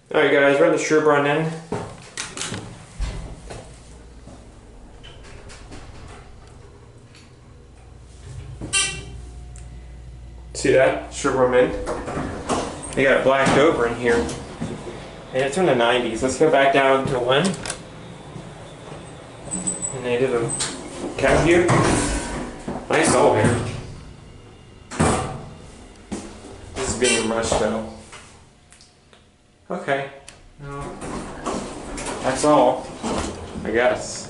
Alright guys, run the Schoenbrunn in. See that? Schoenbrunn in. They got it blacked over in here. And it's from the 90s. Let's go back down to when. And they did a cat view. Nice hole here. This is being rushed though. Okay. Well, that's all, I guess.